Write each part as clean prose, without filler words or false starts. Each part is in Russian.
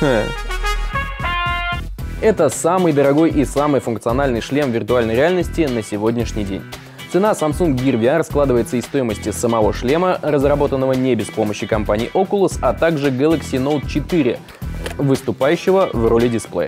Это самый дорогой и самый функциональный шлем виртуальной реальности на сегодняшний день. Цена Samsung Gear VR складывается из стоимости самого шлема, разработанного не без помощи компании Oculus, а также Galaxy Note 4, выступающего в роли дисплея.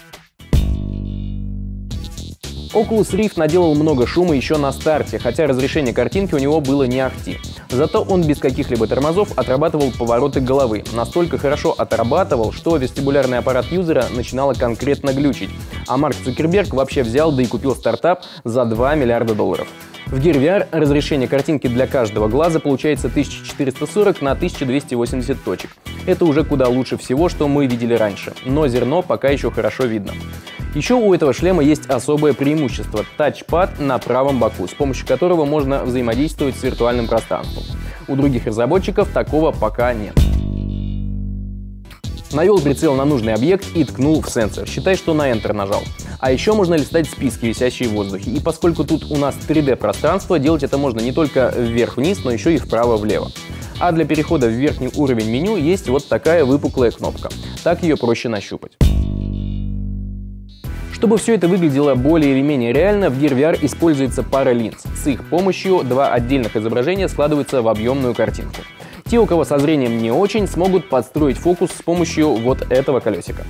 Oculus Rift наделал много шума еще на старте, хотя разрешение картинки у него было не ахти. Зато он без каких-либо тормозов отрабатывал повороты головы. Настолько хорошо отрабатывал, что вестибулярный аппарат юзера начинало конкретно глючить. А Марк Цукерберг вообще взял да и купил стартап за $2 миллиарда. В Gear VR разрешение картинки для каждого глаза получается 1440 на 1280 точек. Это уже куда лучше всего, что мы видели раньше, но зерно пока еще хорошо видно. Еще у этого шлема есть особое преимущество – тачпад на правом боку, с помощью которого можно взаимодействовать с виртуальным пространством. У других разработчиков такого пока нет. Навел прицел на нужный объект и ткнул в сенсор. Считай, что на Enter нажал. А еще можно листать списки, висящие в воздухе. И поскольку тут у нас 3D-пространство, делать это можно не только вверх-вниз, но еще и вправо-влево. А для перехода в верхний уровень меню есть вот такая выпуклая кнопка. Так ее проще нащупать. Чтобы все это выглядело более или менее реально, в Gear VR используется пара линз. С их помощью два отдельных изображения складываются в объемную картинку. Те, у кого со зрением не очень, смогут подстроить фокус с помощью вот этого колесика.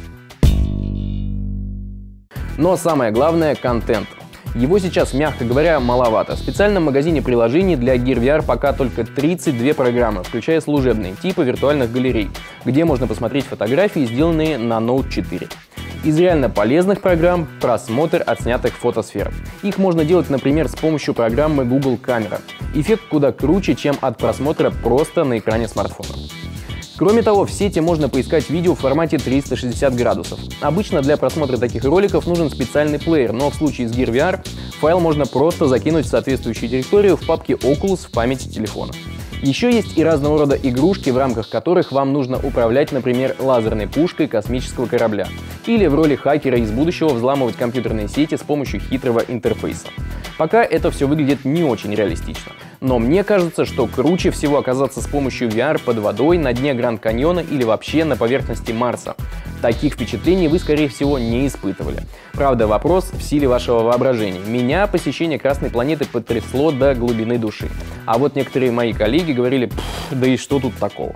Но самое главное — контент. Его сейчас, мягко говоря, маловато. В специальном магазине приложений для Gear VR пока только 32 программы, включая служебные, типа виртуальных галерей, где можно посмотреть фотографии, сделанные на Note 4. Из реально полезных программ — просмотр отснятых фотосфер. Их можно делать, например, с помощью программы Google Камера. Эффект куда круче, чем от просмотра просто на экране смартфона. Кроме того, в сети можно поискать видео в формате 360 градусов. Обычно для просмотра таких роликов нужен специальный плеер, но в случае с Gear VR файл можно просто закинуть в соответствующую директорию в папке Oculus в памяти телефона. Еще есть и разного рода игрушки, в рамках которых вам нужно управлять, например, лазерной пушкой космического корабля. Или в роли хакера из будущего взламывать компьютерные сети с помощью хитрого интерфейса. Пока это все выглядит не очень реалистично. Но мне кажется, что круче всего оказаться с помощью VR под водой, на дне Гранд-Каньона или вообще на поверхности Марса. Таких впечатлений вы, скорее всего, не испытывали. Правда, вопрос в силе вашего воображения. Меня посещение Красной планеты потрясло до глубины души. А вот некоторые мои коллеги говорили: да и что тут такого?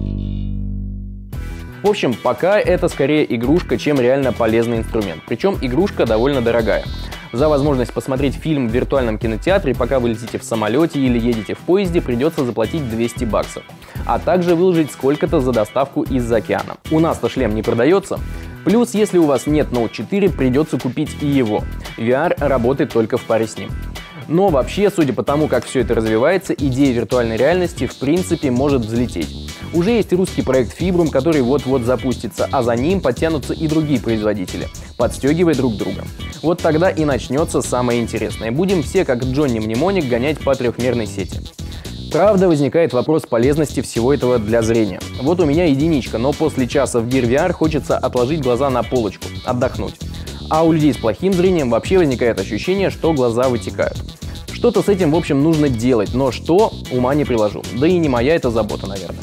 В общем, пока это скорее игрушка, чем реально полезный инструмент. Причем игрушка довольно дорогая. За возможность посмотреть фильм в виртуальном кинотеатре, пока вы летите в самолете или едете в поезде, придется заплатить $200. А также выложить сколько-то за доставку из-за океана. У нас-то шлем не продается. Плюс, если у вас нет Note 4, придется купить и его. VR работает только в паре с ним. Но вообще, судя по тому, как все это развивается, идея виртуальной реальности в принципе может взлететь. Уже есть русский проект Fibrum, который вот-вот запустится, а за ним подтянутся и другие производители, подстегивая друг друга. Вот тогда и начнется самое интересное. Будем все, как Джонни Мнемоник, гонять по трехмерной сети. Правда, возникает вопрос полезности всего этого для зрения. Вот у меня единичка, но после часа в Gear VR хочется отложить глаза на полочку, отдохнуть. А у людей с плохим зрением вообще возникает ощущение, что глаза вытекают. Что-то с этим, в общем, нужно делать, но что — ума не приложу. Да и не моя это забота, наверное.